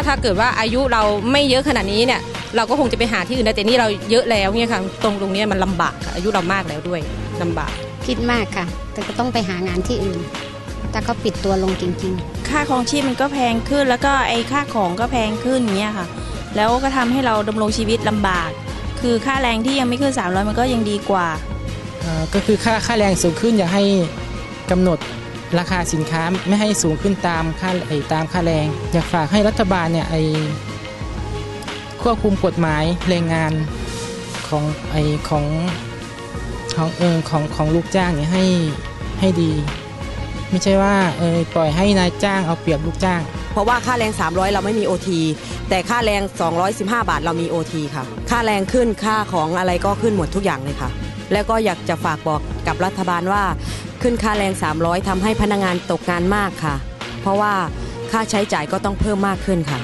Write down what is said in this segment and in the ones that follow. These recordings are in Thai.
ถ้าเกิดว่าอายุเราไม่เยอะขนาดนี้เนี่ยเราก็คงจะไปหาที่อื่นได้แต่นี่เราเยอะแล้วเนี่ยค่ะตรงนี้มันลำบากค่ะอายุเรามากแล้วด้วยลำบากคิดมากค่ะแต่ก็ต้องไปหางานที่อื่นถ้าเขาปิดตัวลงจริงๆค่าครองชีพมันก็แพงขึ้นแล้วก็ไอ้ค่าของก็แพงขึ้นอย่างเงี้ยค่ะแล้วก็ทำให้เราดำรงชีวิตลำบากคือค่าแรงที่ยังไม่ขึ้น300มันก็ยังดีกว่าก็คือค่าแรงสูงขึ้นอยากให้กำหนดราคาสินค้าไม่ให้สูงขึ้นตามค่าแรงอยากฝากให้รัฐบาลเนี่ยควบคุมกฎหมายแรงงานของลูกจ้างเนี่ยให้ดีไม่ใช่ว่าปล่อยให้นายจ้างเอาเปรียบลูกจ้างเพราะว่าค่าแรง300เราไม่มี OT แต่ค่าแรง215 บาทเรามี OT ค่ะค่าแรงขึ้นค่าของอะไรก็ขึ้นหมดทุกอย่างเลยค่ะแล้วก็อยากจะฝากบอกกับรัฐบาลว่าขึ้นค่าแรง300ทำให้พนักงานตกงานมากค่ะเพราะว่าค่าใช้จ่ายก็ต้องเพิ่มมากขึ้นค่ะ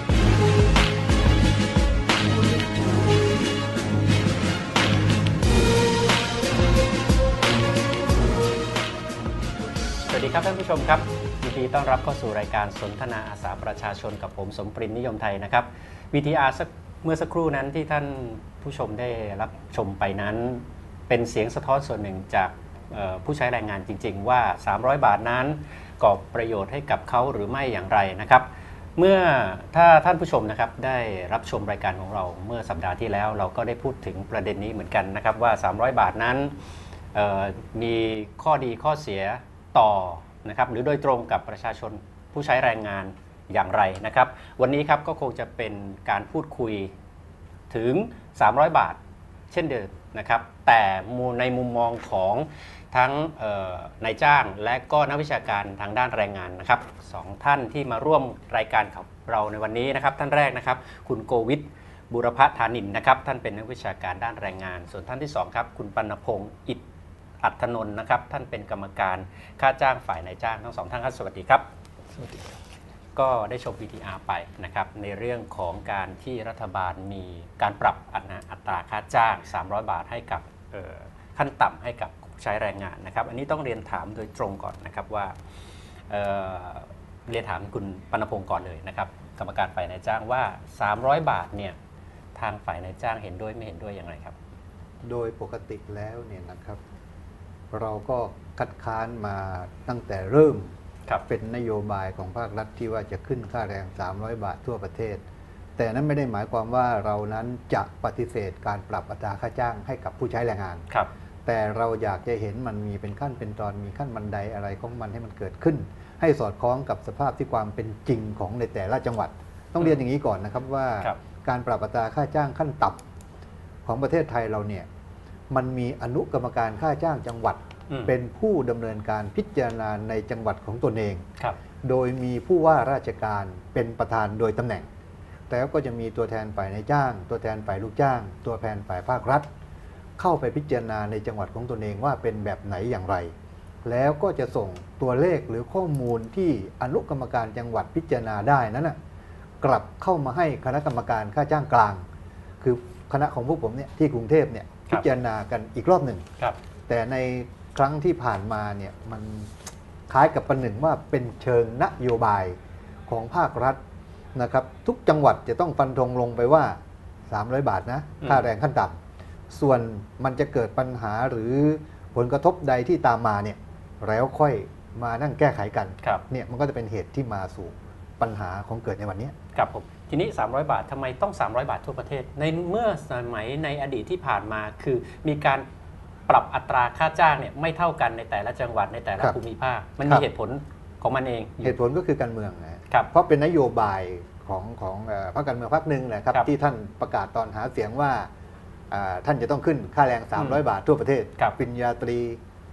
สวัสดีครับท่านผู้ชมครับยินดีต้อนรับเข้าสู่รายการสนทนาอาสาประชาชนกับผมสมปรินนิยมไทยนะครับ VTR เมื่อสักครู่นั้นที่ท่านผู้ชมได้รับชมไปนั้นเป็นเสียงสะท้อนส่วนหนึ่งจากผู้ใช้แรงงานจริงๆว่า300 บาทนั้นก่อประโยชน์ให้กับเขาหรือไม่อย่างไรนะครับเมื่อถ้าท่านผู้ชมนะครับได้รับชมรายการของเราเมื่อสัปดาห์ที่แล้วเราก็ได้พูดถึงประเด็นนี้เหมือนกันนะครับว่า300 บาทนั้นมีข้อดีข้อเสียต่อนะครับหรือโดยตรงกับประชาชนผู้ใช้แรงงานอย่างไรนะครับวันนี้ครับก็คงจะเป็นการพูดคุยถึง300 บาทเช่นเดิมนะครับแต่ในมุมมองของทั้งนายจ้างและก็นักวิชาการทางด้านแรงงานนะครับ2ท่านที่มาร่วมรายการกับเราในวันนี้นะครับท่านแรกนะครับคุณโกวิทบุรพธานินนะครับท่านเป็นนักวิชาการด้านแรงงานส่วนท่านที่2ครับคุณปณพงศ์อัธนนท์นะครับท่านเป็นกรรมการค่าจ้างฝ่ายนายจ้างทั้ง2ท่านครับสวัสดีครับสวัสดีครับก็ได้ชม VTR ไปนะครับในเรื่องของการที่รัฐบาลมีการปรับอัตราค่าจ้าง300 บาทให้กับขั้นต่ำให้กับใช้แรงงานนะครับอันนี้ต้องเรียนถามโดยตรงก่อนนะครับว่าเรียนถามคุณปณพงศ์ก่อนเลยนะครับกรรมการฝ่ายนายจ้างว่า300 บาทเนี่ยทางฝ่ายนายจ้างเห็นด้วยไม่เห็นด้วยอย่างไรครับโดยปกติแล้วเนี่ยนะครับเราก็คัดค้านมาตั้งแต่เริ่มเป็นนโยบายของภาครัฐที่ว่าจะขึ้นค่าแรง300 บาททั่วประเทศแต่นั้นไม่ได้หมายความว่าเรานั้นจะปฏิเสธการปรับอัตราค่าจ้างให้กับผู้ใช้แรงงานแต่เราอยากจะเห็นมันมีเป็นขั้นเป็นตอนมีขั้นบันไดอะไรของมันให้มันเกิดขึ้นให้สอดคล้องกับสภาพที่ความเป็นจริงของในแต่ละจังหวัดต้องเรียนอย่างนี้ก่อนนะครับว่าการปรับอัตราค่าจ้างขั้นต่ำของประเทศไทยเราเนี่ยมันมีอนุกรรมการค่าจ้างจังหวัดเป็นผู้ดำเนินการพิจารณาในจังหวัดของตนเองโดยมีผู้ว่าราชการเป็นประธานโดยตำแหน่งแล้วก็จะมีตัวแทนฝ่ายนายจ้างตัวแทนฝ่ายลูกจ้างตัวแทนฝ่ายภาครัฐเข้าไปพิจารณาในจังหวัดของตนเองว่าเป็นแบบไหนอย่างไรแล้วก็จะส่งตัวเลขหรือข้อมูลที่อนุกรรมการจังหวัดพิจารณาได้นั้นกลับเข้ามาให้คณะกรรมการค่าจ้างกลางคือคณะของพวกผมเนี่ยที่กรุงเทพเนี่ยพิจารณากันอีกรอบหนึ่งแต่ในครั้งที่ผ่านมาเนี่ยมันคล้ายกับประหนึ่งว่าเป็นเชิงนโยบายของภาครัฐนะครับทุกจังหวัดจะต้องฟันธงลงไปว่า300 บาทนะค่าแรงขั้นต่ำส่วนมันจะเกิดปัญหาหรือผลกระทบใดที่ตามมาเนี่ยแล้วค่อยมานั่งแก้ไขกันเนี่ยมันก็จะเป็นเหตุที่มาสู่ปัญหาของเกิดในวันนี้ครับผมทีนี้300 บาททำไมต้อง300 บาททั่วประเทศในเมื่อสมัยในอดีตที่ผ่านมาคือมีการปรับอัตราค่าจ้างเนี่ยไม่เท่ากันในแต่ละจังหวัดในแต่ละภูมิภาคมันมีเหตุผลของมันเองเหตุผลก็คือการเมืองนะครับเพราะเป็นนโยบายของพรรคการเมืองพรรคหนึ่งนะครับที่ท่านประกาศตอนหาเสียงว่าท่านจะต้องขึ้นค่าแรง300 บาททั่วประเทศปริญญาตรี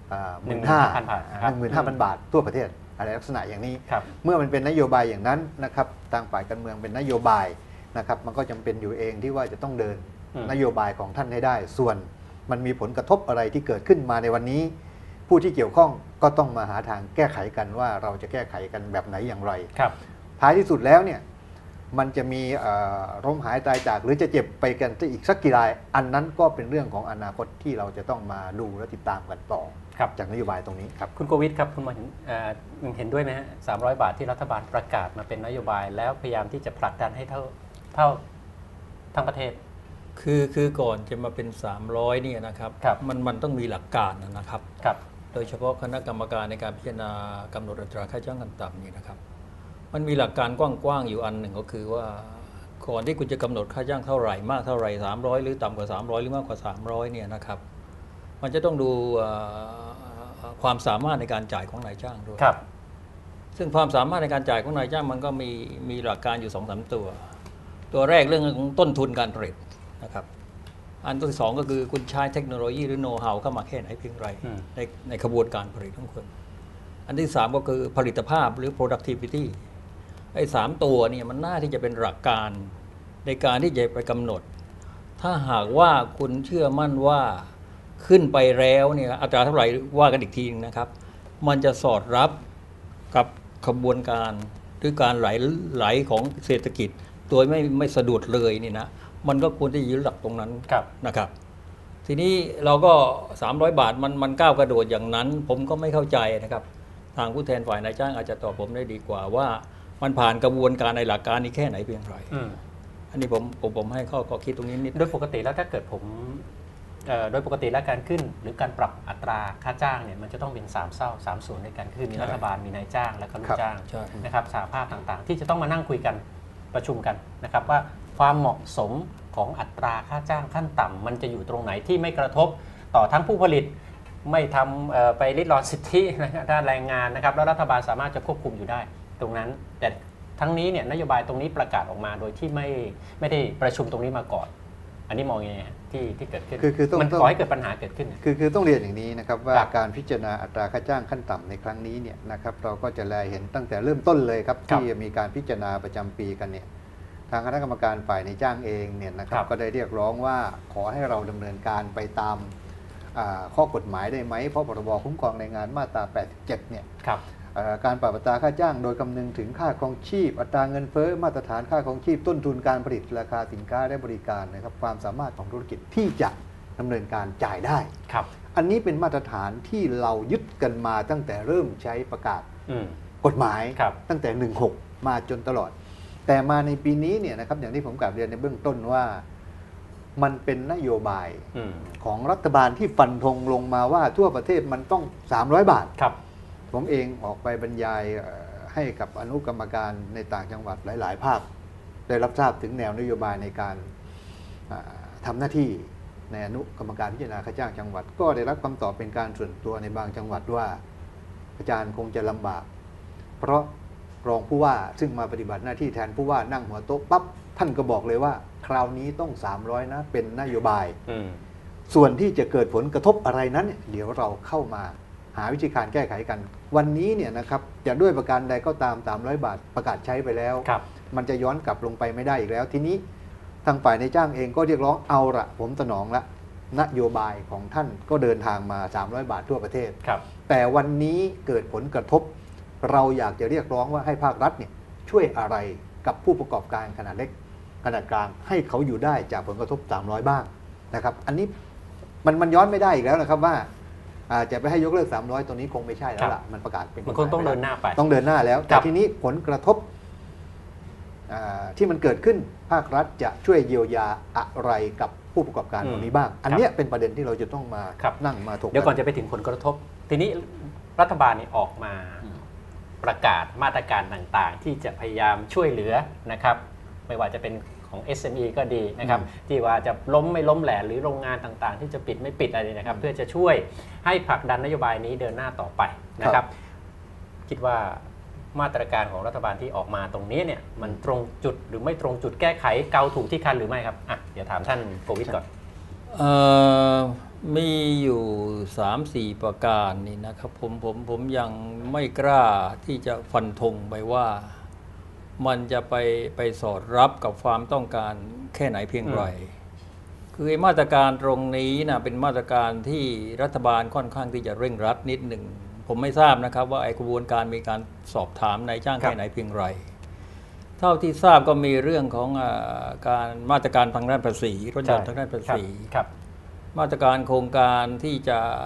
15,000 บาททั่วประเทศอะไรลักษณะอย่างนี้เมื่อมันเป็นนโยบายอย่างนั้นนะครับทางฝ่ายการเมืองเป็นนโยบายนะครับมันก็จำเป็นอยู่เองที่ว่าจะต้องเดินนโยบายของท่านให้ได้ส่วนมันมีผลกระทบอะไรที่เกิดขึ้นมาในวันนี้ผู้ที่เกี่ยวข้องก็ต้องมาหาทางแก้ไขกันว่าเราจะแก้ไขกันแบบไหนอย่างไรท้ายที่สุดแล้วเนี่ยมันจะมีล้มหายตายจากหรือจะเจ็บไปกันอีกสักกี่รายอันนั้นก็เป็นเรื่องของอนาคตที่เราจะต้องมาดูและติดตามกันต่อจากนโยบายตรงนี้ครับคุณโกวิทครับคุณมาเห็นด้วยไหมฮะ300 บาทที่รัฐบาลประกาศมาเป็นนโยบายแล้วพยายามที่จะผลักดันให้เท่าทั้งประเทศคือก่อนจะมาเป็น300เนี่ยนะครับมันต้องมีหลักการนะครับโดยเฉพาะคณะกรรมการในการพิจารณากำหนดอัตราค่าจ้างขั้นต่ำนี่นะครับมันมีหลักการกว้างๆอยู่อันหนึ่งก็คือว่าก่อนที่คุณจะกำหนดค่าจ้างเท่าไหร่มากเท่าไหร่300หรือต่ำกว่า300หรือมากกว่า300เนี่ยนะครับมันจะต้องดูความสามารถในการจ่ายของนายจ้างด้วยซึ่งความสามารถในการจ่ายของนายจ้างมันก็มีหลักการอยู่ 2-3 ตัวแรกเรื่องของต้นทุนการผลิตนะครับอันที่สองก็คือคุณใช้เทคโนโลยีหรือโน้ตฮาวเข้ามาแค่ไหนเพียงไรในกระบวนการผลิตของคุณอันที่3ก็คือผลิตภาพหรือ productivity ไอ้3ตัวเนี่ยมันน่าที่จะเป็นหลักการในการที่จะไปกำหนดถ้าหากว่าคุณเชื่อมั่นว่าขึ้นไปแล้วเนี่ยอัตราเท่าไหร่ว่ากันอีกทีนึงนะครับมันจะสอดรับกับขบวนการหรือการไหลของเศรษฐกิจโดยไม่สะดุดเลยนี่นะมันก็ควรที่จะยึดหลักตรงนั้นนะครับทีนี้เราก็300 บาทมันก้าวกระโดดอย่างนั้นผมก็ไม่เข้าใจนะครับทางผู้แทนฝ่ายนายจ้างอาจจะตอบผมได้ดีกว่าว่ามันผ่านกระบวนการในหลักการนี้แค่ไหนเพียงไรอันนี้ผมให้ข้อคิดตรงนี้นิดโดยปกติแล้วถ้าเกิดโดยปกติแล้วการขึ้นหรือการปรับอัตราค่าจ้างเนี่ยมันจะต้องเป็น3 ส่วนในการขึ้นมีรัฐบาลมีนายจ้างและก็ลูกจ้างนะครับสหภาพต่างๆที่จะต้องมานั่งคุยกันประชุมกันนะครับว่าความเหมาะสมของอัตราค่าจ้างขั้นต่ำมันจะอยู่ตรงไหนที่ไม่กระทบต่อทั้งผู้ผลิตไม่ทำไปริดรอนสิทธิด้านแรงงานนะครับแล้วรัฐบาลสามารถจะควบคุมอยู่ได้ตรงนั้นแต่ทั้งนี้เนี่ยนโยบายตรงนี้ประกาศออกมาโดยที่ไม่ได้ประชุมตรงนี้มาก่อนอันนี้มองยังไงที่เกิดขึ้นมันก่อให้เกิดปัญหาเกิดขึ้นคือต้องเรียนอย่างนี้นะครับว่าการพิจารณาอัตราค่าจ้างขั้นต่ำในครั้งนี้เนี่ยนะครับเราก็จะเห็นตั้งแต่เริ่มต้นเลยครับที่มีการพิจารณาประจำปีกันเนี่ยทางคณะกรรมการฝ่ายนายจ้างเองเนี่ยนะครับก็ได้เรียกร้องว่าขอให้เราดำเนินการไปตามข้อกฎหมายได้ไหมเพราะพรบคุ้มครองแรงงานมาตรา 87 เนี่ยการปรับอัตราค่าจ้างโดยคำนึงถึงค่าครองชีพอัตราเงินเฟ้อมาตรฐานค่าครองชีพต้นทุนการผลิตราคาสินค้าและบริการนะครับความสามารถของธุรกิจที่จะดำเนินการจ่ายได้อันนี้เป็นมาตรฐานที่เรายึดกันมาตั้งแต่เริ่มใช้ประกาศกฎหมายตั้งแต่ 16 มาจนตลอดแต่มาในปีนี้เนี่ยนะครับอย่างที่ผมกล่าวเรียนในเบื้องต้นว่ามันเป็นนโยบายของรัฐบาลที่ฟันธงลงมาว่าทั่วประเทศมันต้อง300 บาทผมเองออกไปบรรยายให้กับอนุกรรมการในต่างจังหวัดหลายๆภาคได้รับทราบถึงแนวนโยบายในการทำหน้าที่ในอนุกรรมการพิจารณาค่าจ้างจังหวัดก็ได้รับคำตอบเป็นการส่วนตัวในบางจังหวัดว่าอาจารย์คงจะลำบากเพราะรองผู้ว่าซึ่งมาปฏิบัติหน้าที่แทนผู้ว่านั่งหัวโต๊ะปั๊บท่านก็บอกเลยว่าคราวนี้ต้อง300นะเป็นนโยบายส่วนที่จะเกิดผลกระทบอะไรนั้นเดี๋ยวเราเข้ามาหาวิธีการแก้ไขกันวันนี้เนี่ยนะครับจะด้วยประการใดก็ตาม300 บาทประกาศใช้ไปแล้วมันจะย้อนกลับลงไปไม่ได้อีกแล้วทีนี้ทางฝ่ายนายจ้างเองก็เรียกร้องเอาละผมสนองละนโยบายของท่านก็เดินทางมา300 บาททั่วประเทศแต่วันนี้เกิดผลกระทบเราอยากจะเรียกร้องว่าให้ภาครัฐเนี่ยช่วยอะไรกับผู้ประกอบการขนาดเล็กขนาดกลางให้เขาอยู่ได้จากผลกระทบ300บ้างนะครับอันนี้มันย้อนไม่ได้อีกแล้วนะครับว่าจะไปให้ยกเลิก300ตัวนี้คงไม่ใช่แล้วล่ะมันประกาศเป็นมันคงต้องเดินหน้าไปต้องเดินหน้าแล้วแต่ทีนี้ผลกระทบที่มันเกิดขึ้นภาครัฐจะช่วยเยียวยาอะไรกับผู้ประกอบการตรงนี้บ้างอันนี้เป็นประเด็นที่เราจะต้องมานั่งมาถกเดี๋ยวก่อนจะไปถึงผลกระทบทีนี้รัฐบาลนี่ออกมาประกาศมาตรการต่างๆที่จะพยายามช่วยเหลือนะครับไม่ว่าจะเป็นของ SME ก็ดีนะครับที่ว่าจะล้มไม่ล้มแหล่หรือโรงงานต่างๆที่จะปิดไม่ปิดอะไรนะครับเพื่อจะช่วยให้ผลักดันนโยบายนี้เดินหน้าต่อไปนะครับคิดว่ามาตรการของรัฐบาลที่ออกมาตรงนี้เนี่ยมันตรงจุดหรือไม่ตรงจุดแก้ไขเกาถูกที่คันหรือไม่ครับเดี๋ยวถามท่านโควิดก่อนมีอยู่ 3-4 ประการนี่นะครับผมยังไม่กล้าที่จะฟันธงไปว่ามันจะไปสอดรับกับความต้องการแค่ไหนเพียงไรคือมาตรการตรงนี้นะเป็นมาตรการที่รัฐบาลค่อนข้างที่จะเร่งรัดนิดหนึ่งผมไม่ทราบนะครับว่าไอ้กระบวนการมีการสอบถามนายจ้างแค่ไหนเพียงไรเท่าที่ทราบก็มีเรื่องของการมาตรการทางด้านภาษีลดหย่อนทางด้านภาษีมาตรการโครงการที่จะ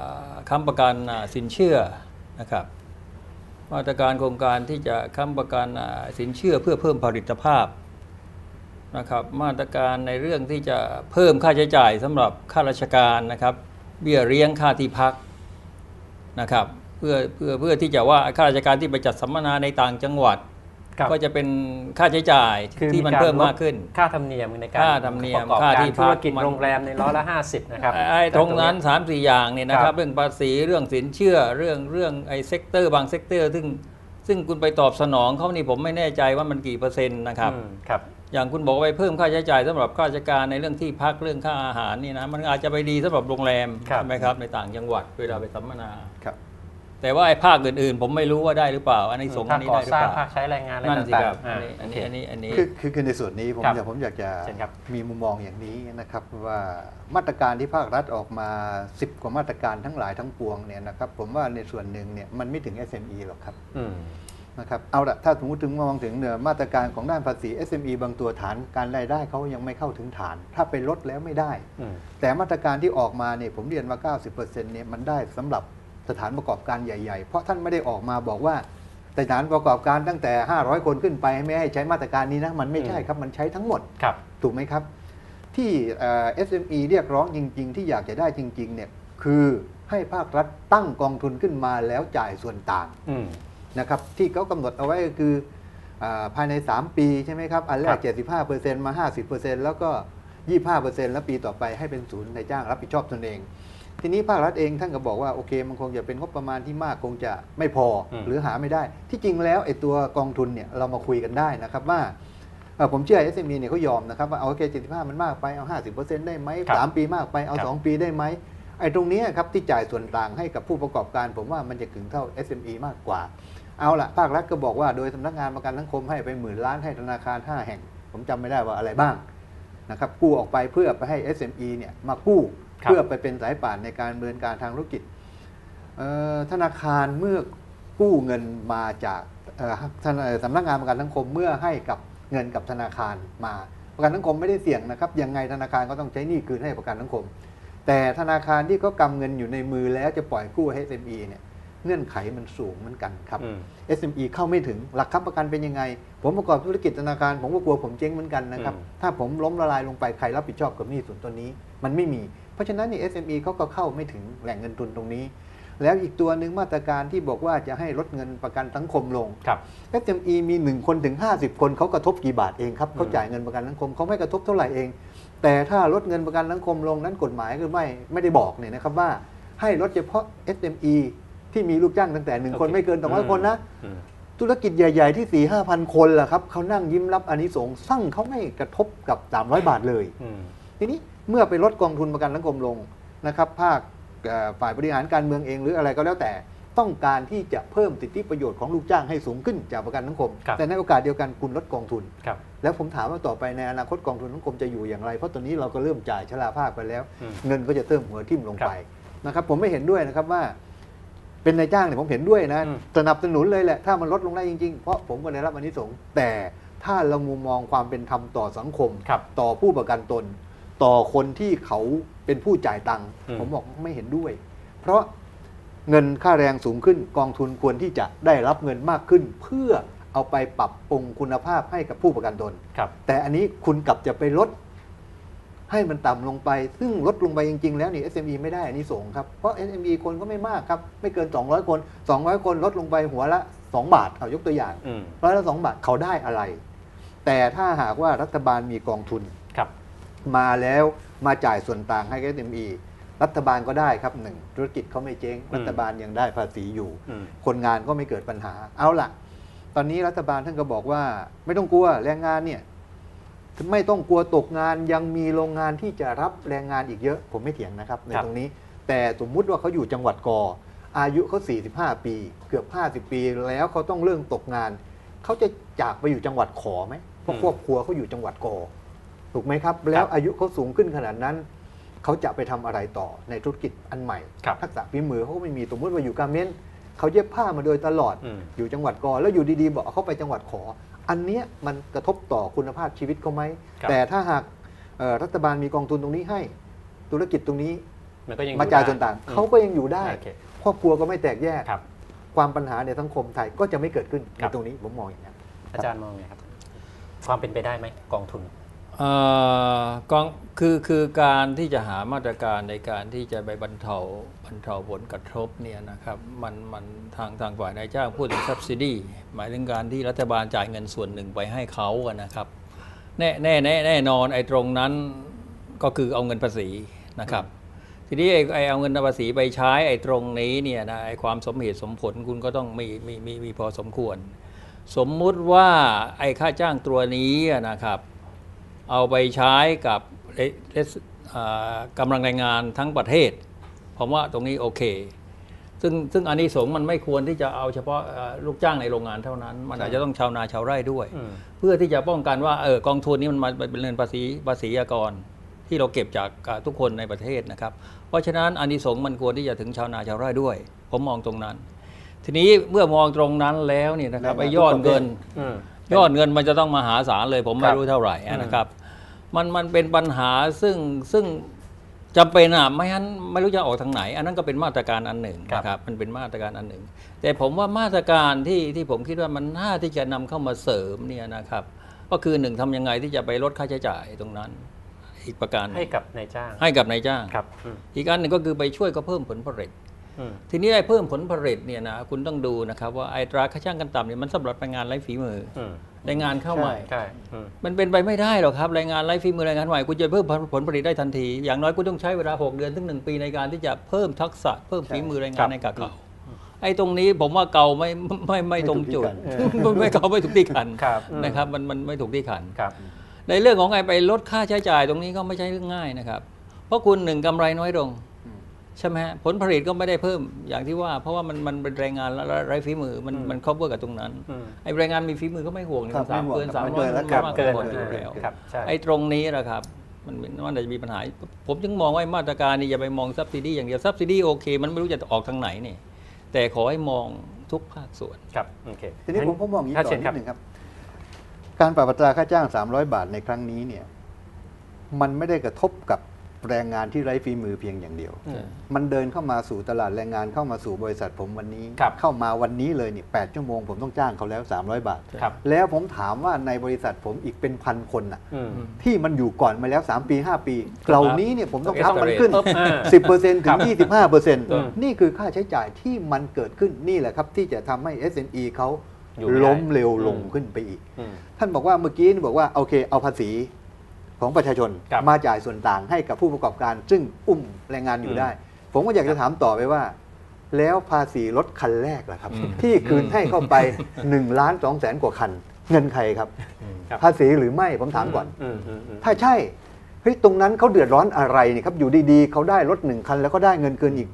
ค้ำประกันสินเชื่อนะครับมาตรการโครงการที่จะค้ำประกันสินเชื่อเพื่อเพิ่มผลิตภาพนะครับมาตรการในเรื่องที่จะเพิ่มค่าใช้จ่ายสำหรับข้าราชการนะครับเบี้ยเลี้ยงค่าที่พักนะครับเพื่อที่จะว่าข้าราชการที่ไปจัดสัมมนาในต่างจังหวัดก็จะเป็นค่าใช้จ่ายที่มันเพิ่มมากขึ้นค่าธรรมเนียมในการประกอบการธุรกิจโรงแรมใน50%นะครับตรงนั้น 3-4 อย่างเนี่ยนะครับเรื่องภาษีเรื่องสินเชื่อเรื่องไอ้เซกเตอร์บางเซกเตอร์ซึ่งคุณไปตอบสนองเขานี่ผมไม่แน่ใจว่ามันกี่เปอร์เซ็นต์นะครับอย่างคุณบอกไปเพิ่มค่าใช้จ่ายสำหรับข้าราชการในเรื่องที่พักเรื่องค่าอาหารนี่นะมันอาจจะไปดีสำหรับโรงแรมใช่ไหมครับในต่างจังหวัดเวลาไปสัมมนาแต่ว่าไอ้ภาคอื่นๆผมไม่รู้ว่าได้หรือเปล่าอันนี้ส่งอันนี้ได้หรือเปล่าภาคใช้แรงงานอะไรต่างๆอันนี้คือในส่วนนี้ผมอยากจะมีมุมมองอย่างนี้นะครับว่ามาตรการที่ภาครัฐออกมา10 กว่ามาตรการทั้งหลายทั้งปวงเนี่ยนะครับผมว่าในส่วนหนึ่งเนี่ยมันไม่ถึง SME หรอกครับนะครับเอาละถ้าสมมติถึงมองถึงมาตรการของด้านภาษี SME บางตัวฐานการรายได้เขายังไม่เข้าถึงฐานถ้าไปลดแล้วไม่ได้แต่มาตรการที่ออกมาเนี่ยผมเรียนว่า 90% เนี่ยมันได้สำหรับสถานประกอบการใหญ่ๆเพราะท่านไม่ได้ออกมาบอกว่าสถานประกอบการตั้งแต่500 คนขึ้นไปไม่ให้ใช้มาตรการนี้นะมันไม่ใช่ครับมันใช้ทั้งหมดถูกไหมครับที่SME เรียกร้องจริงๆที่อยากจะได้จริงๆเนี่ยคือให้ภาครัฐตั้งกองทุนขึ้นมาแล้วจ่ายส่วนต่างนะครับที่เขากำหนดเอาไว้ก็คือภายใน3 ปีใช่ไหมครับอันแรก 75% มา 50% แล้วก็ 25% แล้วปีต่อไปให้เป็นศูนย์นายจ้างรับผิดชอบตนเองทีนี้ภาครัฐเองท่านก็บอกว่าโอเคมันคงจะเป็นงบประมาณที่มากคงจะไม่พอหรือหาไม่ได้ที่จริงแล้วไอ้ตัวกองทุนเนี่ยเรามาคุยกันได้นะครับว่าผมเชื่อ SME เนี่ยเขายอมนะครับว่าโอเค75มันมากไปเอา 50% ได้ไหม3 ปีมากไปเอา2 ปีได้ไหมไอ้ตรงนี้ครับที่จ่ายส่วนต่างให้กับผู้ประกอบการผมว่ามันจะถึงเท่า SME มากกว่าเอาละภาครัฐก็บอกว่าโดยสำนักงานประกันสังคมให้ไป10,000 ล้านให้ธนาคาร5 แห่งผมจำไม่ได้ว่าอะไรบ้างนะครับกู้ออกไปเพื่อไปให้ SME เนี่ยมากู้เพื่อไปเป็นสายป่านในการดำเนินการทางธุรกิจธนาคารเมื่อกู้เงินมาจากสำนักงานประกันสังคมเมื่อให้กับเงินกับธนาคารมาประกันสังคมไม่ได้เสี่ยงนะครับยังไงธนาคารก็ต้องใช้หนี้คืนให้ประกันสังคมแต่ธนาคารที่เขากำเงินอยู่ในมือแล้วจะปล่อยกู้ให้ SME เนี่ยเงื่อนไขมันสูงเหมือนกันครับ SME เข้าไม่ถึงหลักค้ำประกันเป็นยังไงผมประกอบธุรกิจธนาคารผมก็กลัวผมเจ๊งเหมือนกันนะครับถ้าผมล้มละลายลงไปใครรับผิดชอบกับหนี้ส่วนตัวนี้มันไม่มีเพราะฉะนั้นนี่ SME เขาก็เข้าไม่ถึงแหล่งเงินทุนตรงนี้แล้วอีกตัวหนึ่งมาตรการที่บอกว่าจะให้ลดเงินประกันสังคมลง SME มี1 คนถึง50 คนเขากระทบกี่บาทเองครับเขาจ่ายเงินประกันสังคมเขาไม่กระทบเท่าไหร่เองแต่ถ้าลดเงินประกันสังคมลงนั้นกฎหมายก็ไม่ได้บอกเนี่ยนะครับว่าให้ลดเฉพาะ SME ที่มีลูกจ้างตั้งแต่1 คนไม่เกิน200 คนนะธุรกิจใหญ่ๆที่ 4-5,000 คนล่ะครับเขานั่งยิ้มรับอานิสงส์สั่งเขาไม่กระทบกับ300 บาทเลยทีนี้เมื่อไปลดกองทุนประกันสังคมลงนะครับภาคฝ่ายบริหารการเมืองเองหรืออะไรก็แล้วแต่ต้องการที่จะเพิ่มสิทธิประโยชน์ของลูกจ้างให้สูงขึ้นจากประกันสังคมแต่ในโอกาสเดียวกันคุณลดกองทุนแล้วผมถามว่าต่อไปในอนาคตกองทุนสังคมจะอยู่อย่างไรเพราะตอนนี้เราก็เริ่มจ่ายชราภาพไปแล้วเงินก็จะเติมหัวทิ่มลงไปนะครับผมไม่เห็นด้วยนะครับว่าเป็นนายจ้างเนี่ยผมเห็นด้วยนะสนับสนุนเลยแหละถ้ามันลดลงได้จริงๆเพราะผมก็ได้รับอานิสงส์แต่ถ้าเรามุมมองความเป็นธรรมต่อสังคมต่อผู้ประกันตนต่อคนที่เขาเป็นผู้จ่ายตังค์ผมบอกไม่เห็นด้วยเพราะเงินค่าแรงสูงขึ้นกองทุนควรที่จะได้รับเงินมากขึ้นเพื่อเอาไปปรับปรุงคุณภาพให้กับผู้ประกันตนแต่อันนี้คุณกลับจะไปลดให้มันต่ำลงไปซึ่งลดลงไปจริงๆแล้วนี่ SME ไม่ได้อันนี้ส่งครับเพราะ SME คนก็ไม่มากครับไม่เกิน200 คน200 คนลดลงไปหัวละ2 บาทเอายกตัวอย่างร้อยละ2 บาทเขาได้อะไรแต่ถ้าหากว่ารัฐบาลมีกองทุนมาแล้วมาจ่ายส่วนต่างให้ SME รัฐบาลก็ได้ครับ1ธุรกิจเขาไม่เจ๊งรัฐบาลยังได้ภาษีอยู่คนงานก็ไม่เกิดปัญหาเอาล่ะตอนนี้รัฐบาลท่านก็บอกว่าไม่ต้องกลัวแรงงานเนี่ยไม่ต้องกลัวตกงานยังมีโรงงานที่จะรับแรงงานอีกเยอะผมไม่เถียงนะครับในตรงนี้แต่สมมุติว่าเขาอยู่จังหวัดกออายุเขา45 ปีเกือบ50 ปีแล้วเขาต้องเริ่มตกงานเขาจะจากไปอยู่จังหวัดขอไหมเพราะครอบครัวเขาอยู่จังหวัดกอถูกไหมครับแล้วอายุเขาสูงขึ้นขนาดนั้นเขาจะไปทำอะไรต่อในธุรกิจอันใหม่ทักษะฝีมือเขาไม่มีสมมติว่าอยู่กาเมนเขาเย็บผ้ามาโดยตลอดอยู่จังหวัดกอแล้วอยู่ดีๆบอกเขาไปจังหวัดขออันนี้มันกระทบต่อคุณภาพชีวิตเขาไหมแต่ถ้าหากรัฐบาลมีกองทุนตรงนี้ให้ธุรกิจตรงนี้มันก็ยังมาจ่ายส่วนต่างเขาก็ยังอยู่ได้โอเคครอบครัวก็ไม่แตกแยกครับความปัญหาในสังคมไทยก็จะไม่เกิดขึ้นครัในบตรงนี้ผมมองอย่างนี้นอาจารย์มองไงครับ ความเป็นไปได้ไหมกองทุนกองคือการที่จะหามาตรการในการที่จะไปบรรเทาผลกระทบเนี่ยนะครับมันทางฝ่ายนายจ้างพูดถึง subsidy หมายถึงการที่รัฐบาลจ่ายเงินส่วนหนึ่งไปให้เขาอะนะครับแน่นอนไอ้ตรงนั้นก็คือเอาเงินภาษีนะครับทีนี้ไอ้เอาเงินภาษีไปใช้ไอ้ตรงนี้เนี่ยนะไอ้ความสมเหตุสมผลคุณก็ต้องมีพอสมควร สมมุติว่าไอ้ค่าจ้างตัวนี้นะครับเอาไปใช้กับกำลังแรงงานทั้งประเทศผมว่าตรงนี้โอเคซึ่งอานิสงส์มันไม่ควรที่จะเอาเฉพาะลูกจ้างในโรงงานเท่านั้นมันอาจจะต้องชาวนาชาวไร่ด้วยเพื่อที่จะป้องกันว่ากองทุนนี้มันมาเป็นเงินภาษีอากรที่เราเก็บจากทุกคนในประเทศนะครับเพราะฉะนั้นอานิสงส์มันควรที่จะถึงชาวนาชาวไร่ด้วยผมมองตรงนั้นทีนี้เมื่อมองตรงนั้นแล้วนี่นะครับไอ้ยอดเงินมันจะต้องมหาศาลเลยผมไม่รู้เท่าไหร่นะครับมันเป็นปัญหาซึ่งจำเป็นไม่งั้นไม่รู้จะออกทางไหนอันนั้นก็เป็นมาตรการอันหนึ่งนะครับมันเป็นมาตรการอันหนึ่งแต่ผมว่ามาตรการที่ผมคิดว่ามันน่าที่จะนำเข้ามาเสริมเนี่ยนะครับก็คือหนึ่งทำยังไงที่จะไปลดค่าใช้จ่ายตรงนั้นอีกประการให้กับนายจ้างครับอีกอันหนึ่งก็คือไปช่วยก็เพิ่มผลผลิตทีนี้ไอ้เพิ่มผลผลิตเนี่ยนะคุณต้องดูนะครับว่าไอ้ตราค่าจ้างขั้นต่ำเนี่ยมันสำหรับแรงงานไร้ฝีมือแรงงานเข้าใหม่มันเป็นไปไม่ได้หรอกครับแรงงานไร้ฝีมือแรงงานใหม่คุณจะเพิ่มผลผลิตได้ทันทีอย่างน้อยคุณต้องใช้เวลา6 เดือนถึง1 ปีในการที่จะเพิ่มทักษะเพิ่มฝีมือแรงงานในกับเขาไอ้ตรงนี้ผมว่าเก่าไม่ตรงจุดไม่เก่าไม่ถูกที่ขันนะครับมันไม่ถูกที่ขันในเรื่องของไอ้ไปลดค่าใช้จ่ายตรงนี้ก็ไม่ใช่เรื่องง่ายนะครับเพราะคุณ1กำไรน้อยลงใช่ไหมฮะผลผลิตก็ไม่ได้เพิ่มอย่างที่ว่าเพราะว่ามันเป็นแรงงานไร้ฝีมือมันครอบคลุมกับตรงนั้นไอ้แรงงานมีฝีมือก็ไม่ห่วง3 เกิน 300แล้วเกินอยู่แล้วไอ้ตรงนี้แหละครับมันจะมีปัญหาผมจึงมองว่ามาตรการนี้อย่าไปมองซับซิดีอย่างเดียวซับซิดีโอเคมันไม่รู้จะออกทางไหนนี่แต่ขอให้มองทุกภาคส่วนครับโอเคทีนี้ผมมองอย่างนี้ต่อนิดหนึ่งครับการปรับอัตราค่าจ้าง300 บาทในครั้งนี้เนี่ยมันไม่ได้กระทบกับแรงงานที่ไร้ฝีมือเพียงอย่างเดียวมันเดินเข้ามาสู่ตลาดแรงงานเข้ามาสู่บริษัทผมวันนี้เข้ามาวันนี้เลยนี่8 ชั่วโมงผมต้องจ้างเขาแล้ว300 บาทแล้วผมถามว่าในบริษัทผมอีกเป็นพันคนน่ะที่มันอยู่ก่อนมาแล้ว3 ปี 5 ปีเหล่านี้เนี่ยผมต้องทับมันขึ้น 10% ถึง 25% นี่คือค่าใช้จ่ายที่มันเกิดขึ้นนี่แหละครับที่จะทำให้ SME เขาล้มเร็วลงขึ้นไปอีกท่านบอกว่าเมื่อกี้บอกว่าโอเคเอาภาษีของประชาชนมาจ่ายส่วนต่างให้กับผู้ประกอบการซึ่งอุ้มแรงงานอยู่ได้ผมก็อยากจะถามต่อไปว่าแล้วภาษีรถคันแรกล่ะครับที่คืนให้เข้าไป1,200,000 กว่าคันเงินใครครับภาษีหรือไม่ผมถามก่อนถ้าใช่เฮ้ยตรงนั้นเขาเดือดร้อนอะไรนี่ครับอยู่ดีๆเขาได้รถ1 คันแล้วก็ได้เงินเกินอีก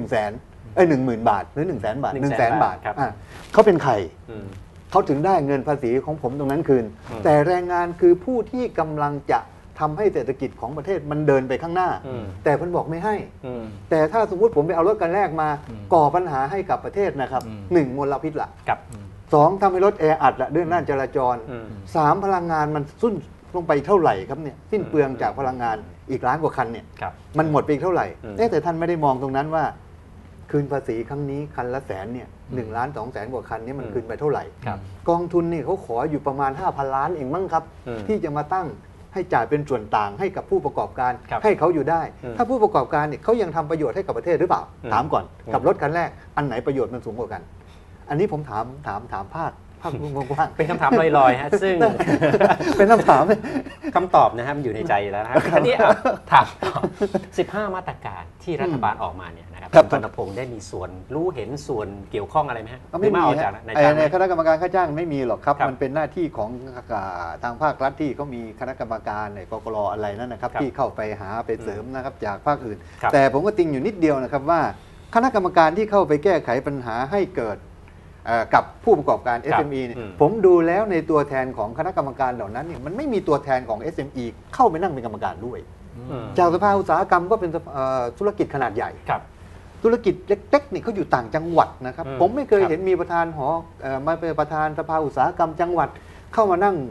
10,000 บาทหรือ100,000 บาท100,000 บาทเขาเป็นใครเขาถึงได้เงินภาษีของผมตรงนั้นคืนแต่แรงงานคือผู้ที่กำลังจะทำให้เศรษฐกิจของประเทศมันเดินไปข้างหน้าแต่มันบอกไม่ให้แต่ถ้าสมมุติผมไปเอารถกันแรกมาก่อปัญหาให้กับประเทศนะครับ1 มลพิษละ2ทำให้รถแออัดละเรื่องด้านจราจร3พลังงานมันสุ่นลงไปเท่าไหร่ครับเนี่ยสิ้นเปลืองจากพลังงานอีกล้านกว่าคันเนี่ยมันหมดไปอีกเท่าไหร่แต่ท่านไม่ได้มองตรงนั้นว่าคืนภาษีครั้งนี้คันละแสนเนี่ย1,200,000 กว่าคันนี้มันคืนไปเท่าไหร่กองทุนนี่เขาขออยู่ประมาณ 5,000 ล้านเองมั้งครับที่จะมาตั้งให้จ่ายเป็นส่วนต่างให้กับผู้ประกอบการให้เขาอยู่ได้ถ้าผู้ประกอบการเนี่ยเขายังทำประโยชน์ให้กับประเทศหรือเปล่าถามก่อนกับรถคันแรกอันไหนประโยชน์มันสูงกว่ากันอันนี้ผมถามภาคกว้างเป็นคำถามลอยๆฮะซึ่งเป็นคำถามคำตอบนะครับอยู่ในใจแล้วนะครับทีนี้ถาม15 มาตรการที่รัฐบาลออกมาเนี่ยนะครับคุณธนพงศ์ได้มีส่วนรู้เห็นส่วนเกี่ยวข้องอะไรไหมฮะไม่มีในคณะกรรมการค่าจ้างไม่มีหรอกครับมันเป็นหน้าที่ของทางภาครัฐที่เขามีคณะกรรมการในกกร.อะไรนั่นนะครับที่เข้าไปหาไปเสริมนะครับจากภาคอื่นแต่ผมก็ติงอยู่นิดเดียวนะครับว่าคณะกรรมการที่เข้าไปแก้ไขปัญหาให้เกิดกับผู้ประกอบการ SME เนี่ยผมดูแล้วในตัวแทนของคณะกรรมการเหล่านั้นเนี่ยมันไม่มีตัวแทนของ SME เข้าไปนั่งเป็นกรรมการด้วยจากสภาอุตสาหกรรมก็เป็นธุรกิจขนาดใหญ่ธุรกิจเล็กๆนี่เขาอยู่ต่างจังหวัดนะครับผมไม่เคยเห็นมีประธานมาเป็นประธานสภาอุตสาหกรรมจังหวัดเข้ามานั่ง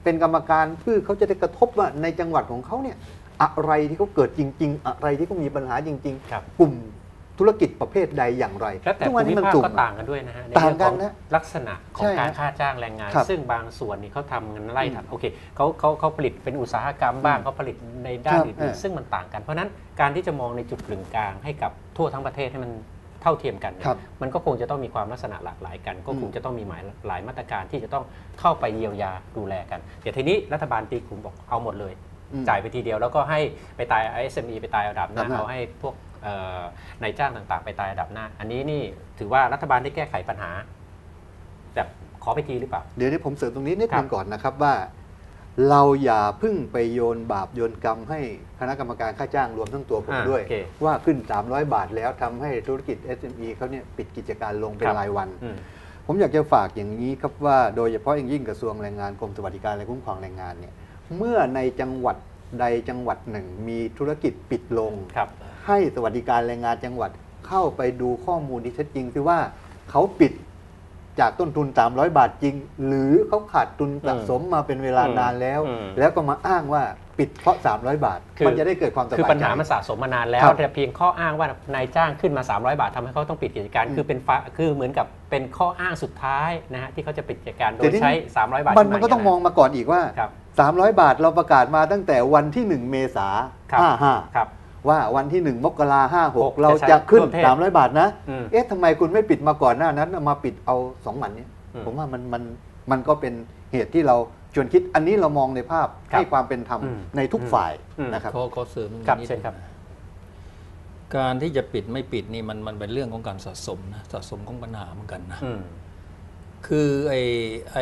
เป็นกรรมการเพื่อเขาจะได้กระทบว่าในจังหวัดของเขาเนี่ยอะไรที่เขาเกิดจริงๆอะไรที่เขามีปัญหาจริงๆกลุ่มธุรกิจประเภทใดอย่างไรแล้วแต่ภูมิภาคก็ต่างกันด้วยนะฮะในเรื่องของลักษณะของการค่าจ้างแรงงานซึ่งบางส่วนนี่เขาทำกันไล่ถัดโอเคเขาผลิตเป็นอุตสาหกรรมบ้างเขาผลิตในด้านอื่นๆซึ่งมันต่างกันเพราะนั้นการที่จะมองในจุดกึ่งกลางให้กับทั่วทั้งประเทศให้มันเท่าเทียมกันมันก็คงจะต้องมีความลักษณะหลากหลายกันก็คงจะต้องมีหลายมาตรการที่จะต้องเข้าไปเยียวยาดูแลกันเดี๋ยวทีนี้รัฐบาลตีกลุ่มบอกเอาหมดเลยจ่ายไปทีเดียวแล้วก็ให้ไปตาย SME ไปตายระดับหน้าเอาให้พวกนายจ้างต่างๆไปตายระดับหน้าอันนี้นี่ถือว่ารัฐบาลได้แก้ไขปัญหาแบบขอไปทีหรือเปล่าเดี๋ยวนี้ผมเสริมตรงนี้นิดนึงก่อนนะครับว่าเราอย่าพึ่งไปโยนบาปโยนกรรมให้คณะกรรมการค่าจ้างรวมทั้งตัวผมด้วยว่าขึ้น300 บาทแล้วทำให้ธุรกิจ SME เขาเนี่ยปิดกิจการลงเป็นรายวันผมอยากจะฝากอย่างนี้ครับว่าโดยเฉพาะอย่างยิ่งกระทรวงแรงงานกรมสวัสดิการและคุ้มครองแรงงานเนี่ยเมื่อในจังหวัดใดจังหวัดหนึ่งมีธุรกิจปิดลงให้สวัสดิการแรงงานจังหวัดเข้าไปดูข้อมูลที่ชัดจริงคือว่าเขาปิดจากต้นทุน300 บาทจริงหรือเขาขาดทุนสะสมมาเป็นเวลานานแล้วแล้วก็มาอ้างว่าปิดเพราะ300 บาทมันจะได้เกิดความสบายใจคือปัญหามันสะสมมานานแล้วแต่เพียงข้ออ้างว่านายจ้างขึ้นมา300 บาททำให้เขาต้องปิดกิจการคือเหมือนกับเป็นข้ออ้างสุดท้ายนะฮะที่เขาจะปิดกิจการโดยใช้300 บาทมันก็ต้องมองมาก่อนอีกว่า300 บาทเราประกาศมาตั้งแต่วันที่1 เมษายน55ว่าวันที่1 มกราคม 56เราจะขึ้น300 บาทนะเอ๊ะทำไมคุณไม่ปิดมาก่อนหน้านั้นมาปิดเอา2 วันนี้ผมว่ามันก็เป็นเหตุที่เราชวนคิดอันนี้เรามองในภาพให้ความเป็นธรรมในทุกฝ่ายนะครับขอเสริมนิดนึงครับการที่จะปิดไม่ปิดนี่มันเป็นเรื่องของการสะสมนะสะสมของปัญหาเหมือนกันนะคือไอ้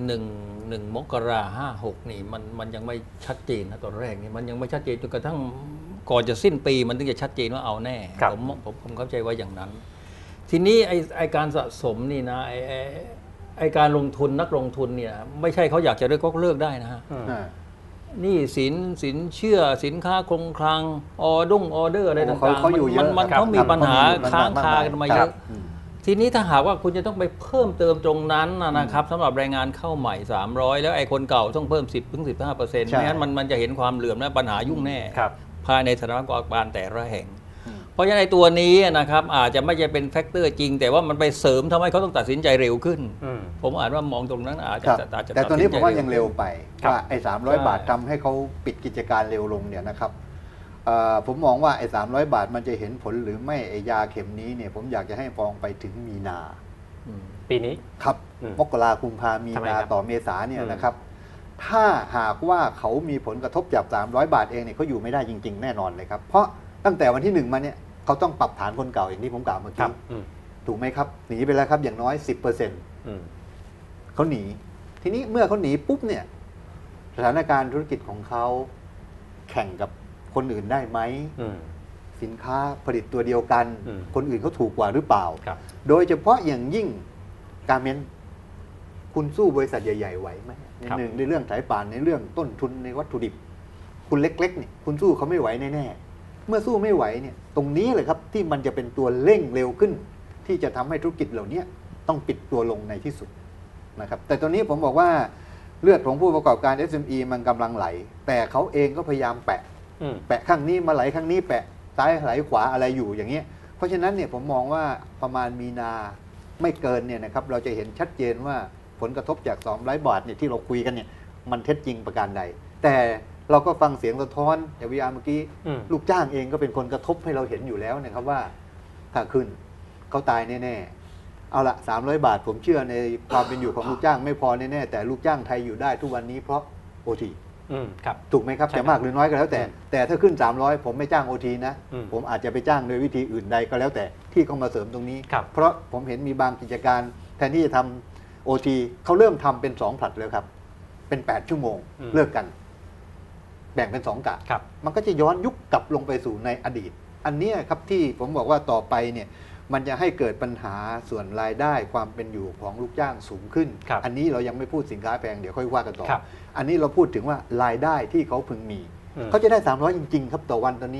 1 มกราคม 56นี่มันยังไม่ชัดเจนนะตอนแรกนี่มันยังไม่ชัดเจนจนกระทั่งก่อนจะสิ้นปีมันถึงจะชัดเจนว่าเอาแน่ผมเข้าใจว่าอย่างนั้นทีนี้ไอ้การสะสมนี่นะไอ้การลงทุนนักลงทุนเนี่ยไม่ใช่เขาอยากจะเลิกก็เลิกได้นะฮะนี่สินเชื่อสินค้าคงคลังออเดอร์อะไรต่างๆมันเขามีปัญหาค้างคากันมาเยอะทีนี้ถ้าหากว่าคุณจะต้องไปเพิ่มเติมตรงนั้นนะครับสำหรับแรงงานเข้าใหม่300แล้วไอ้คนเก่าต้องเพิ่ม 10-15% ไม่งั้นมันจะเห็นความเหลื่อมและปัญหายุ่งแน่ภายในสถานประกอบการแต่ละแห่งเพราะฉะนั้นในตัวนี้นะครับอาจจะไม่ใช่เป็นแฟกเตอร์จริงแต่ว่ามันไปเสริมทำให้เขาต้องตัดสินใจเร็วขึ้นผมอาจว่ามองตรงนั้นอาจจะแต่ตอนนี้ผมว่ายังเร็วไปว่าไอ้300 บาททำให้เขาปิดกิจการเร็วลงเนี่ยนะครับผมมองว่าไอ้300 บาทมันจะเห็นผลหรือไม่ไอ้ยาเข็มนี้เนี่ยผมอยากจะให้มองไปถึงมีนาปีนี้ครับมกราคมกุมภาพันธ์มีนาต่อเมษาเนี่ยนะครับถ้าหากว่าเขามีผลกระทบจาก300 บาทเองเนี่ยเขาอยู่ไม่ได้จริงๆแน่นอนเลยครับเพราะตั้งแต่วันที่1มาเนี่ยเขาต้องปรับฐานคนเก่าอย่างที่ผมกล่าวเมื่อกี้ถูกไหมครับหนีไปแล้วครับอย่างน้อย 10% เขาหนีทีนี้เมื่อเขาหนีปุ๊บเนี่ยสถานการณ์ธุรกิจของเขาแข่งกับคนอื่นได้ไหมสินค้าผลิตตัวเดียวกันคนอื่นเขาถูกกว่าหรือเปล่าโดยเฉพาะอย่างยิ่งการเมนคุณสู้บริษัทใหญ่ๆไหวไหมในเรื่องสายป่านในเรื่องต้นทุนในวัตถุดิบคุณเล็กๆเนี่ยคุณสู้เขาไม่ไหวแน่ๆเมื่อสู้ไม่ไหวเนี่ยตรงนี้เลยครับที่มันจะเป็นตัวเร่งเร็วขึ้นที่จะทำให้ธุรกิจเหล่านี้ต้องปิดตัวลงในที่สุดนะครับแต่ตอนนี้ผมบอกว่าเลือดของผู้ประกอบการ SME มันกำลังไหลแต่เขาเองก็พยายามแปะข้างนี้มาไหลข้างนี้แปะซ้ายไหลขวาอะไรอยู่อย่างเงี้ยเพราะฉะนั้นเนี่ยผมมองว่าประมาณมีนาไม่เกินเนี่ยนะครับเราจะเห็นชัดเจนว่าผลกระทบจาก200 บาทเนี่ยที่เราคุยกันเนี่ยมันเท็จจริงประการใดแต่เราก็ฟังเสียงสะท้อนจากวิทยาเมื่อกี้ลูกจ้างเองก็เป็นคนกระทบให้เราเห็นอยู่แล้วนะครับว่าถ้าขึ้นเขาตายแน่ๆเอาละ300 บาทผมเชื่อในความเป็นอยู่ของลูกจ้างไม่พอแน่ๆแต่ลูกจ้างไทยอยู่ได้ทุกวันนี้เพราะ OT ถูกไหมครับแต่มากหรือน้อยก็แล้วแต่ถ้าขึ้น300ผมไม่จ้าง OT นะผมอาจจะไปจ้างโดยวิธีอื่นใดก็แล้วแต่ที่เขามาเสริมตรงนี้เพราะผมเห็นมีบางกิจการแทนที่จะทำ OT เขาเริ่มทำเป็น2ผลัดเลยครับเป็น8ชั่วโมงเลิกกันแบ่งเป็น2กะมันก็จะย้อนยุคกลับลงไปสู่ในอดีตอันนี้ครับที่ผมบอกว่าต่อไปเนี่ยมันจะให้เกิดปัญหาส่วนรายได้ความเป็นอยู่ของลูกจ้างสูงขึ้นอันนี้เรายังไม่พูดสินค้าแพงเดี๋ยวค่อยว่ากันต่ออันนี้เราพูดถึงว่ารายได้ที่เขาพึงมีเขาจะได้300จริงๆครับต่อวันตอนนี้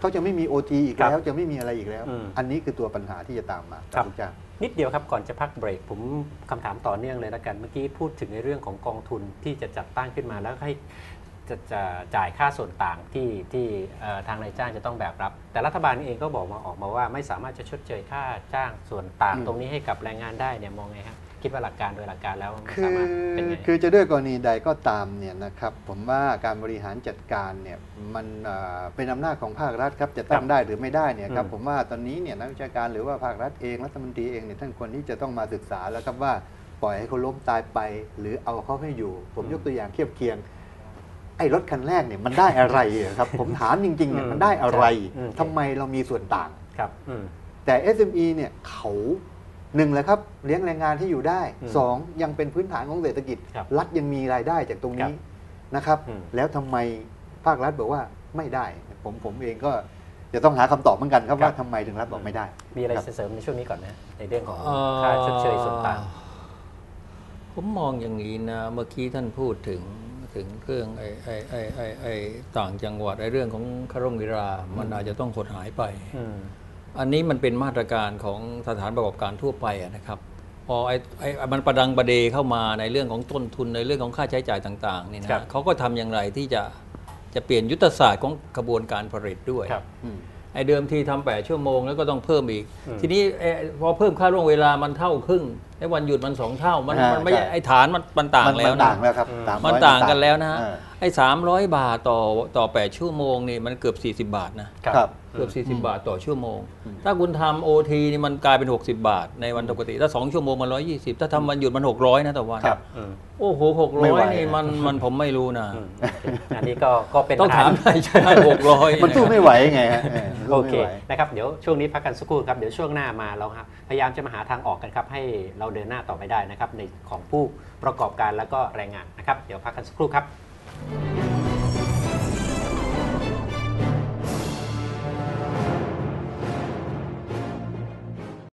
เขาจะไม่มี OT อีกแล้วจะไม่มีอะไรอีกแล้ว อันนี้คือตัวปัญหาที่จะตามมาครับอาจารย์นิดเดียวครับก่อนจะพักเบรกผมคำถามต่อเนื่องเลยละกันเมื่อกี้พูดถึงในเรื่องของกองทุนที่จะจัดตั้งขึ้นมาแล้วให้จะจ่ายค่าส่วนต่างที่ทางนายจ้างจะต้องแบกรับ แต่รัฐบาลเองก็ออกมาว่าไม่สามารถจะชดเชยค่าจ้างส่วนต่างตรงนี้ให้กับแรงงานได้เนี่ยมองไงครับคิดว่าหลักการโดยหลักการแล้วมันสามารถเป็นไงคือจะด้วยกรณีใดก็ตามเนี่ยนะครับผมว่าการบริหารจัดการเนี่ยมันเป็นอำนาจของภาครัฐครับจะตั้งได้หรือไม่ได้เนี่ยครับผมว่าตอนนี้เนี่ยนักวิชาการหรือว่าภาครัฐเองรัฐมนตรีเองเนี่ยท่านควรที่จะต้องมาศึกษาแล้วครับว่าปล่อยให้เขาล้มตายไปหรือเอาเขาให้อยู่ผมยกตัวอย่างเทียบเคียงไอ้รถคันแรกเนี่ยมันได้อะไรครับผมถามจริงๆเนี่ยมันได้อะไรทำไมเรามีส่วนต่างครับแต่ SME เนี่ยเขาหนึ่งเลยครับเลี้ยงแรงงานที่อยู่ได้2ยังเป็นพื้นฐานของเศรษฐกิจรัฐยังมีรายได้จากตรงนี้นะครับแล้วทำไมภาครัฐบอกว่าไม่ได้ผมเองก็จะต้องหาคำตอบเหมือนกันครับว่าทำไมถึงรัฐบอกไม่ได้มีอะไรเสริมในช่วงนี้ก่อนนะในเรื่องของค่าชดเชยส่วนต่างผมมองอย่างนี้นะเมื่อกี้ท่านพูดถึงเรื่องไอ้ต่างจังหวัดไอ้เรื่องของคารมกีฬามันอาจจะต้องหดหายไปอันนี้มันเป็นมาตรการของสถานประกอบการทั่วไปนะครับพอมันประดังประเดเข้ามาในเรื่องของต้นทุนในเรื่องของค่าใช้จ่ายต่างๆนี่นะเขาก็ทำอย่างไรที่จะเปลี่ยนยุทธศาสตร์ของกระบวนการผลิตด้วยไอ้เดิมที่ทำ8 ชั่วโมงแล้วก็ต้องเพิ่มอีกทีนี้พอเพิ่มค่าล่วงเวลามันเท่าครึ่งไอ้วันหยุดมัน2 เท่ามันไม่ไอ้ฐานมันต่างแล้วนะมันต่างกันแล้วนะไอ้300 บาทต่อ8 ชั่วโมงนี่มันเกือบ40 บาทนะเกือบ40 บาทต่อชั่วโมงถ้าคุณทำ OT นี่มันกลายเป็น60 บาทในวันปกติถ้า2 ชั่วโมงมัน120ถ้าทำวันหยุดมัน600นะต่อวันโอ้โห600นี่มันผมไม่รู้นะอันนี้ก็เป็นต้องถามใช่600 มันสู้ไม่ไหวไงฮะโอเคนะครับเดี๋ยวช่วงนี้พักกันสักครู่ครับเดี๋ยวช่วงหน้ามาเราพยายามจะมาหาทางออกกันครับให้เราเดินหน้าต่อไปได้นะครับในของผู้ประกอบการแล้วก็แรงงานนะครับเดี๋ยวพักกันสักครู่ครับ